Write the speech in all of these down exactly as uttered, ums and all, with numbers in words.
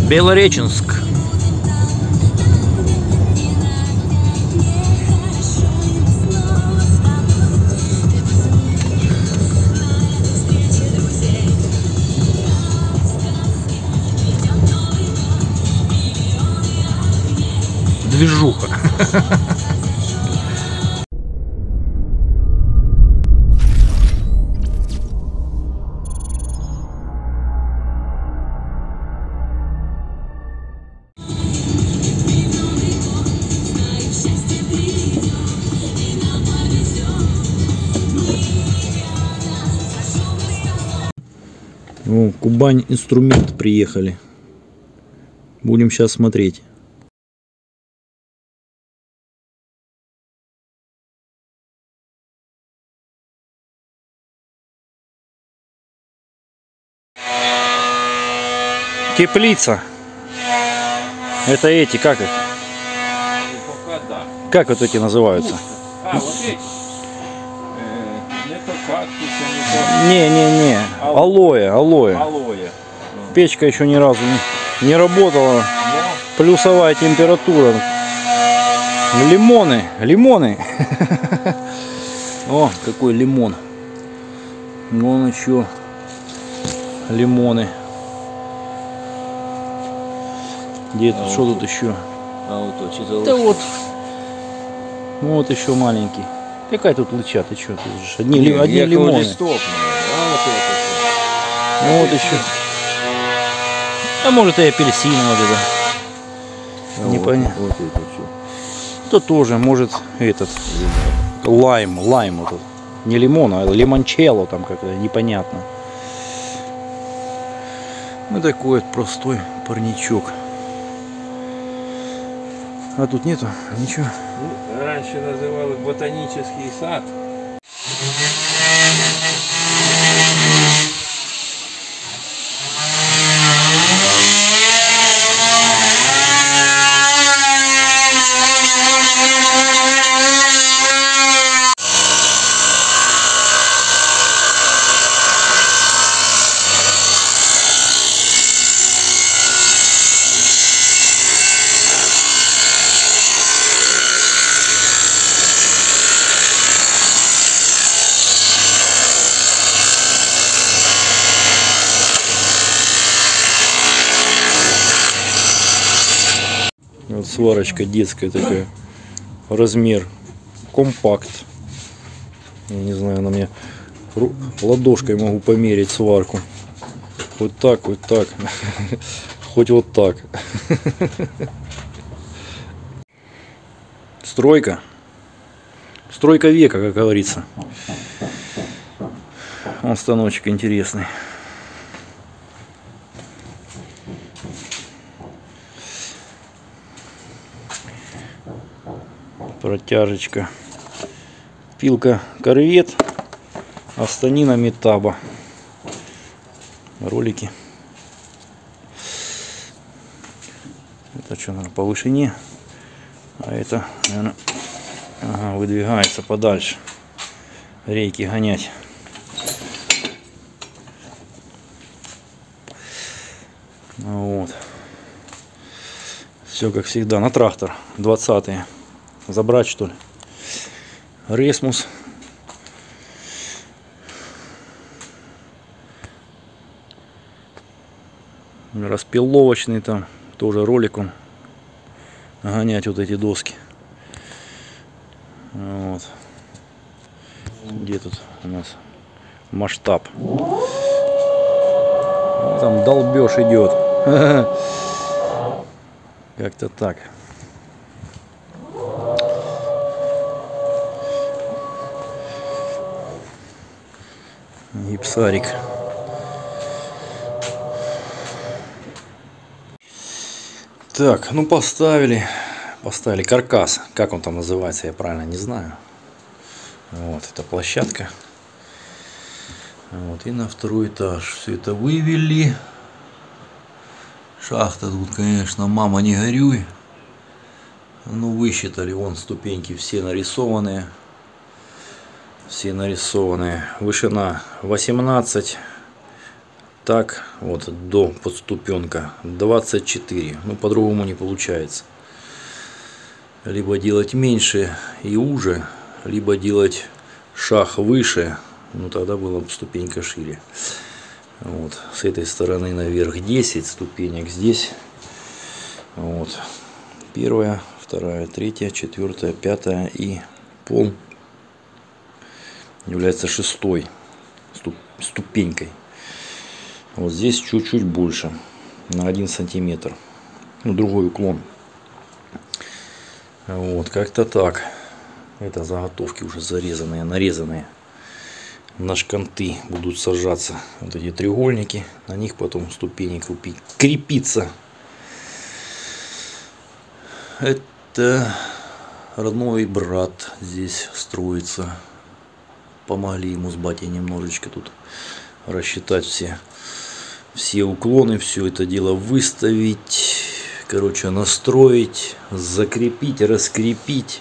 Белореченск. Движуха. О, Кубань инструмент приехали. Будем сейчас смотреть. Теплица. Это эти, как их? Пока да. Как вот эти называются? А, вот эти. Э, не то кактусы, не Не, не, не. Алоэ, алоэ. то алоэ. Печка еще ни разу не, не работала. Но Плюсовая температура. Лимоны, лимоны. О, какой лимон. Вон еще лимоны. Где это? А Что вот тут еще? а вот то, что Да вот. Вот еще маленький. Какая тут лыча? Ты что? Тут же одни, ли, одни лимоны. Листок, а вот это. Ну, вот еще. А может и апельсин вот это. А Непонятно. Вот, вот это что. То тоже может этот лайм, лайм вот этот. Не лимон, а лимончелло там как-то непонятно. Ну такой вот простой парничок. А тут нету ничего. Ну, раньше называли ботанический сад. Вот сварочка детская такая. Размер. Компакт. Я не знаю, на мне ладошкой могу померить сварку. Вот так, вот так. Хоть вот так. Стройка. Стройка века, как говорится. Он станочек интересный. Протяжечка. Пилка корвет. А станина метаба. Ролики. Это что, наверное, по вышине. А это, наверное, ага, выдвигается подальше. Рейки гонять. Вот. Все как всегда. На трактор. двадцатые. Забрать, что ли? Ресмус. Распиловочный там. Тоже роликом. Гонять вот эти доски. Вот. Где тут у нас масштаб? Там долбеж идет. Как-то так. Гипсарик. Так, ну поставили. Поставили каркас. Как он там называется, я правильно не знаю. Вот, это площадка. Вот, и на второй этаж все это вывели. Шахта тут, конечно, мама не горюй. Ну, высчитали, вон ступеньки все нарисованные. Все нарисованные. Вышина восемнадцать, Так, вот до подступенка двадцать четыре. Ну, по-другому не получается. Либо делать меньше и уже, либо делать шаг выше. Ну, тогда была бы ступенька шире. Вот. С этой стороны наверх десять ступенек. Здесь вот первая, вторая, третья, четвертая, пятая и пол является шестой ступенькой. Вот здесь чуть-чуть больше, на один сантиметр. Ну, другой уклон. Вот, как-то так. Это заготовки уже зарезанные, нарезанные. На шканты будут сажаться вот эти треугольники. На них потом ступени крепиться. Это родной брат здесь строится. Помогли ему с батей немножечко тут рассчитать все, все уклоны, все это дело выставить, короче, настроить, закрепить, раскрепить.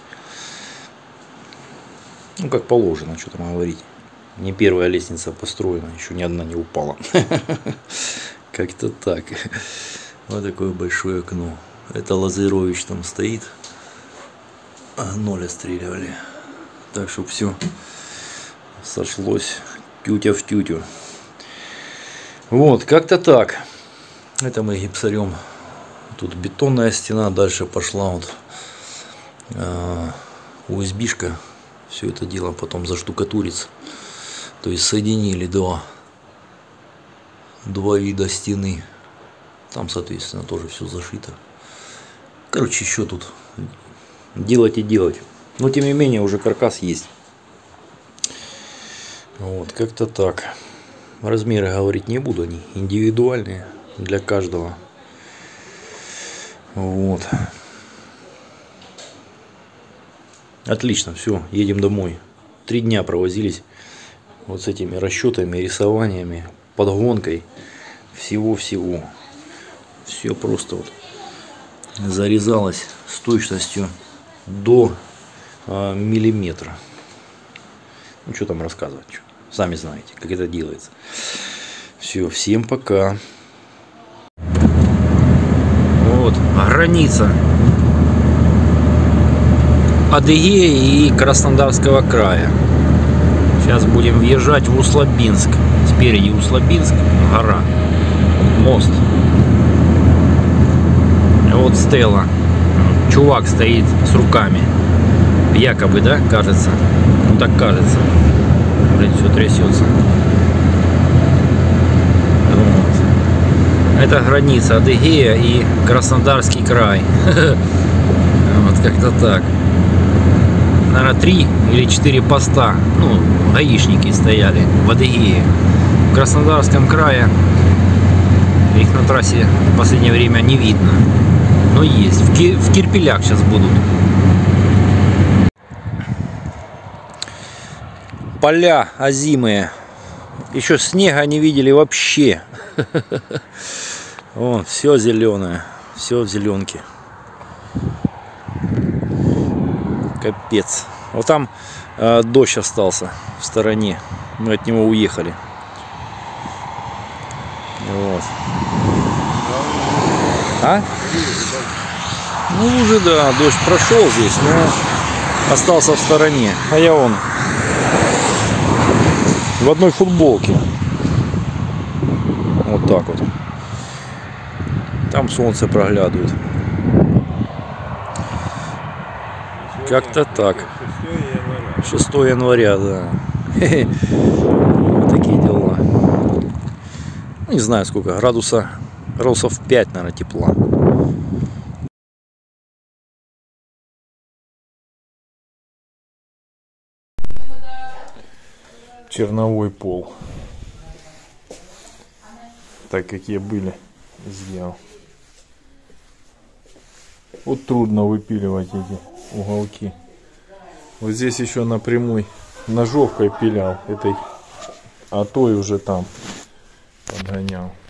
Ну, как положено, что там говорить. Не первая лестница построена, еще ни одна не упала. Как-то так. Вот такое большое окно. Это Лазарович там стоит. Ноль отстреливали. Так, чтобы все сошлось тютя в тютю. Вот, как-то так. Это мы гипсарем. Тут бетонная стена. Дальше пошла вот э, УСБшка. Все это дело потом заштукатурится. То есть соединили два, два вида стены. Там, соответственно, тоже все зашито. Короче, еще тут делать и делать. Но, тем не менее, уже каркас есть. Вот, как-то так. Размеры говорить не буду, они индивидуальные для каждого. Вот. Отлично, все, едем домой. Три дня провозились вот с этими расчетами, рисованиями, подгонкой всего-всего. Все просто вот зарезалось с точностью до э, миллиметра. Ну, что там рассказывать, что? Сами знаете, как это делается. Все, всем пока. Вот граница Адыгеи и Краснодарского края. Сейчас будем въезжать в Услабинск. Спереди Услабинск, гора, мост. Вот стела. Чувак стоит с руками. Якобы, да, кажется. Ну так кажется. Блин, все трясется. Вот. Это граница Адыгея и Краснодарский край. Вот как-то так. Наверное, три или четыре поста, ну, гаишники стояли в Адыгее. В Краснодарском крае их на трассе в последнее время не видно. Но есть. В, Ки в Кирпелях сейчас будут. Поля озимые. Еще снега не видели вообще. Вон, все зеленое. Все в зеленке. Капец. Вот там э, дождь остался в стороне. Мы от него уехали. Вот. А? Ну уже да, дождь прошел здесь, но остался в стороне. А я вон в одной футболке. Вот так вот. Там солнце проглядывает. Как-то так. шестого января, да. Вот такие дела. Не знаю сколько, градуса, градусов пять, наверное, тепла. Черновой пол. Так какие были, сделал. Вот трудно выпиливать эти уголки. Вот здесь еще напрямую ножовкой пилял этой, а то и уже там подгонял.